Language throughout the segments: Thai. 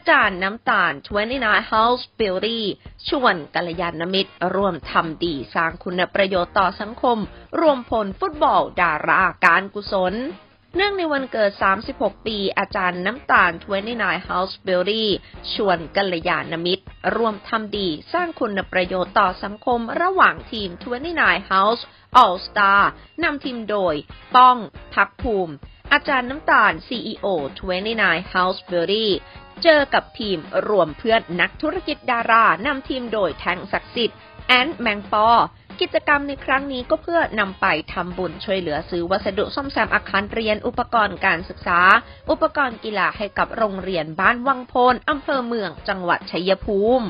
จารย์น้ำตาล29 House Beauty ชวนกัลยาณมิตรร่วมทำดีสร้างคุณประโยชน์ต่อสังคมรวมพลฟุตบอลดาราการกุศลเนื่องในวันเกิด36ปีอาจารย์น้ำตาล29 House Beauty ชวนกัลยาณมิตรร่วมทำดีสร้างคุณประโยชน์ต่อสังคมระหว่างทีม29 House All Star นำทีมโดยป้องภักภูมิอาจารย์น้ำตาล CEO 29 House Beauty เจอกับทีมรวมเพื่อนนักธุรกิจดารานำทีมโดยแทงศักดิ์สิทธิ์แอนแมงปอกิจกรรมในครั้งนี้ก็เพื่อนำไปทำบุญช่วยเหลือซื้อวัสดุซ่อมแซมอาคารเรียนอุปกรณ์การศึกษาอุปกรณ์กีฬาให้กับโรงเรียนบ้านวังโพนอำเภอเมืองจังหวัดชัยภูมิ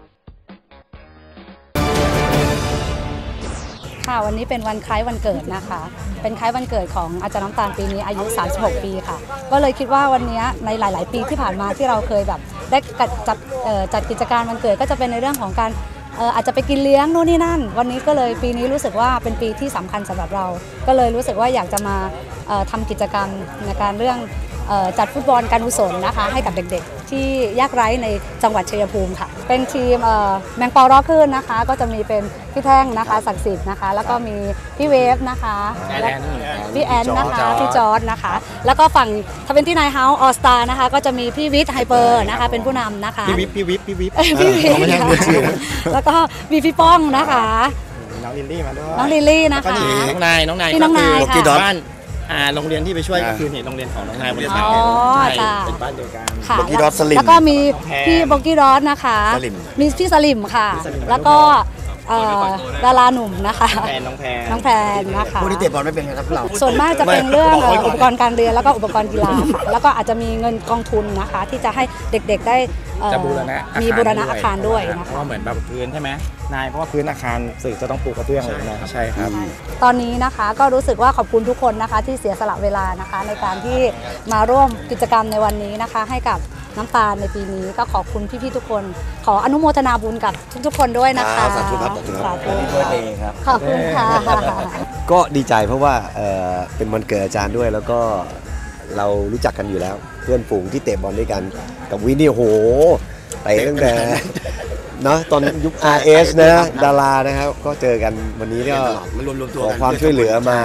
ค่ะวันนี้เป็นวันคล้ายวันเกิดนะคะเป็นคล้ายวันเกิดของอาจารย์น้ำตาลปีนี้อายุ36ปีค่ะก็เลยคิดว่าวันนี้ในหลายๆปีที่ผ่านมาที่เราเคยแบบได้จัดกิจการวันเกิดก็จะเป็นในเรื่องของการอาจจะไปกินเลี้ยงโน่นนี่นั่นวันนี้ก็เลยปีนี้รู้สึกว่าเป็นปีที่สำคัญสำหรับเราก็เลยรู้สึกว่าอยากจะมาทำกิจกรรมในการเรื่องจัดฟุตบอลการกุศลนะคะให้กับเด็กๆที่ยากไร้ในจังหวัดชัยภูมิค่ะเป็นทีมแมงปอร้อขึ้นนะคะก็จะมีเป็นพี่แท่งนะคะศักดิ์สิทธิ์นะคะแล้วก็มีพี่เวฟนะคะพี่แอนนะคะพี่จอร์ดนะคะแล้วก็ฝั่ง29 House All Star นะคะก็จะมีพี่วิทย์ไฮเปอร์นะคะเป็นผู้นำนะคะพี่วิทย์แล้วก็มีพี่ป้องนะคะน้องลิลลี่มาด้วยน้องลิลลี่นะคะน้องนายพี่น้องนายค่ะบ้านโรงเรียนที่ไปช่วยก็คือโรงเรียนของน้องนายบริษัทเป็นบ้านเดียวกันบ็อกกี้ดอทสลิมแล้วก็มีพี่บ็อกกี้ดอทนะคะมีพี่สลิมค่ะแล้วก็ดาราหนุ่มนะคะน้องแพนนะคะผู้ที่เตะบอลไม่เป็นครับเราส่วนมากจะเป็นเรื่องอุปกรณ์การเรียนแล้วก็อุปกรณ์กีฬาค่ะแล้วก็อาจจะมีเงินกองทุนนะคะที่จะให้เด็กๆได้มีบูรณะอาคารด้วยนะคะเพราะเหมือนแบบพื้นใช่ไหมนายเพราะว่าพื้นอาคารสื่อจะต้องปลูกกระเบื้องเลยนะใช่ครับตอนนี้นะคะก็รู้สึกว่าขอบคุณทุกคนนะคะที่เสียสละเวลานะคะในการที่มาร่วมกิจกรรมในวันนี้นะคะให้กับน้ำตาลในปีนี้ก็ขอบคุณพี่ๆทุกคนขออนุโมทนาบุญกับทุกๆคนด้วยนะคะสาธุครับสาธุครับขอบคุณค่ะก็ดีใจเพราะว่าเป็นวันเกิดอาจารย์ด้วยแล้วก็เรารู้จักกันอยู่แล้วเพื่อนฝูงที่เตะบอลด้วยกันกับวินนี่โหไปตั้งแต่เนาะตอนยุค RS นะดารานะครับก็เจอกันวันนี้ก็ขอความช่วยเหลือมา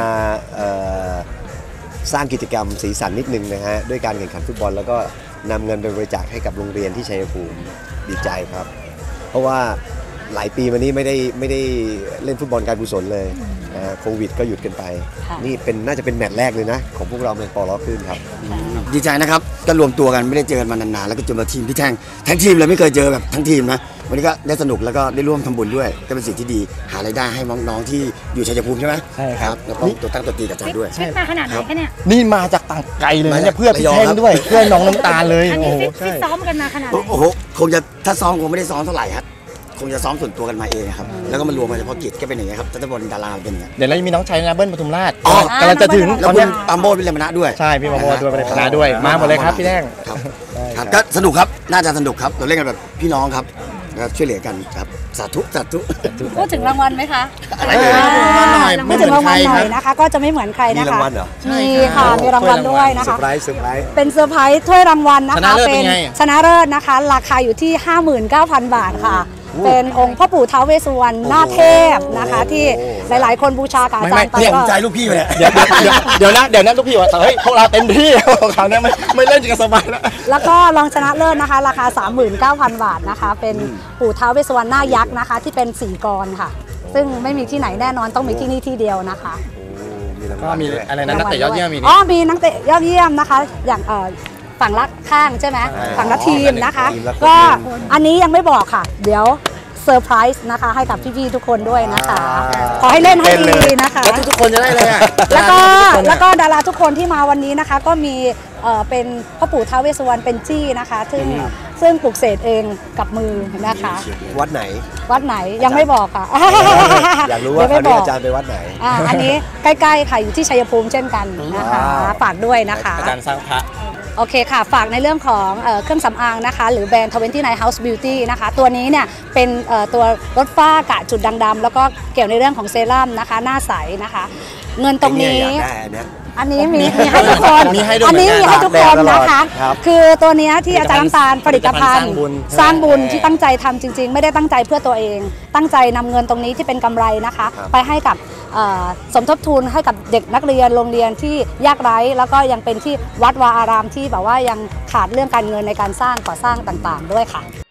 สร้างกิจกรรมสีสันนิดนึงนะฮะด้วยการแข่งขันฟุตบอลแล้วก็นำเงินไปบริจาคให้กับโรงเรียนที่ชัยภูมิดีใจครับเพราะว่าหลายปีมานี้ไม่ได้เล่นฟุตบอลการกุศลเลยโควิดก็หยุดกันไปนี่น่าจะเป็นแมตช์แรกเลยนะของพวกเราแมงปอล้อขึ้นครับดีใจนะครับก็รวมตัวกันไม่ได้เจอกันมานานๆแล้วก็จนมาทีมพี่แท่งทั้งทีมเลยไม่เคยเจอแบบทั้งทีมนะวันนี้ก็ได้สนุกแล้วก็ได้ร่วมทำบุญด้วยก็เป็นสิ่งที่ดีหารายได้ให้น้องๆที่อยู่ชัยภูมิใช่ไหมใช่ครับแล้วก็ตัวตั้งตัวตีกับอาจารย์ด้วยมาขนาดไหนคะเนี่ยนี่มาจากต่างไกลเลยเนี่ยเพื่อพี่แท่งด้วยเพื่อน้องน้ำตาลเลยโอ้โหซ้อมกันมาขนาดไหนโอ้โหคงจะถ้าซ้อมคงไม่ได้ซ้อมเท่าไหร่ครับคงจะซ้อมส่วนตัวกันมาเองครับแล้วก็มารวมกันเฉพาะกิจก็เป็นอย่างนี้ครับจัตบอลดาราเป็นอย่างนี้เดี๋ยวเรามีน้องชายนะเบิ้ลปทุมราชกำลังจะถึงแล้วคุณปามโมดวิเลมนะด้วยใช่พี่ปามโมดด้วยเป็นคณะด้วยมาหมดเลยครับพี่แท่งครับก็สนุกครับน่าจะสนุกครับเราเล่นกันแบบพี่น้องครับช่วยเหลือกันครับสาธุพูดถึงรางวัลไหมคะไม่ถึงรางวัลหน่อยนะคะก็จะไม่เหมือนใครนะคะมีรางวัลเหรอมีค่ะมีรางวัลด้วยนะคะเป็นเซอร์ไพรส์ถ้วยรางวัลนะคะเป็นชนะเลิศนะคะราคาอยู่ที่ 59,000 บาทค่ะเป็นองค์พ่อปู่ท้าวเวสสุวรรณหน้าเทพนะคะที่หลายๆคนบูชากับอาจารย์ไปก็ใจลูกพี่เลยเดี๋ยวนะลูกพี่ว่าเฮ้ยพวกเราเต็มที่เขาเนี่ยไม่เล่นจริงสบายแล้วก็รองชนะเลิศนะคะราคา 39,000 บาทนะคะเป็นปู่ท้าวเวสสุวรรณหน้ายักษ์นะคะที่เป็น4 กรค่ะซึ่งไม่มีที่ไหนแน่นอนต้องมีที่นี่ที่เดียวนะคะก็มีอะไรนะนักเตะยอดเยี่ยมมีนักเตะยอดเยี่ยมนะคะอย่างฝั่งละข้างใช่ไหมฝั่งละทีมนะคะก็อันนี้ยังไม่บอกค่ะเดี๋ยวเซอร์ไพรส์นะคะให้กับพี่ๆทุกคนด้วยนะคะขอให้เล่นให้ดีนะคะแล้วทุกคนจะได้เลยแล้วก็ดาราทุกคนที่มาวันนี้นะคะก็มีเป็นพ่อปู่ท้าวเวสสุวรรณเป็นจี้นะคะซึ่งปลุกเสกเองกับมือนะคะวัดไหนยังไม่บอกค่ะอยากรู้ว่าอาจารย์ไปวัดไหนอันนี้ใกล้ๆค่ะอยู่ที่ชัยภูมิเช่นกันนะคะฝากด้วยนะคะอาจารย์สร้างพระโอเคค่ะฝากในเรื่องของเครื่องสำอางนะคะหรือแบรนด์29 House Beauty นะคะตัวนี้เนี่ยเป็นตัวลดฝ้ากระจุดด่างดำแล้วก็เกี่ยวในเรื่องของเซรั่มนะคะหน้าใสนะคะเงินตรงนี้อันนี้มีให้ทุกคนมีให้ด้วยอันนี้มีให้ทุกคนนะคะครับคือตัวเนี้ยที่อาจารย์น้ำตาลผลิตภัณฑ์สร้างบุญที่ตั้งใจทำจริงๆ ไม่ได้ตั้งใจเพื่อตัวเอง ตั้งใจนำเงินตรงนี้ที่เป็นกำไรนะคะ ไปให้กับสมทบทุนให้กับเด็กนักเรียนโรงเรียนที่ยากไร้แล้วก็ยังเป็นที่วัดวาอารามที่แบบว่ายังขาดเรื่องการเงินในการสร้างก่อสร้างต่างๆด้วยค่ะ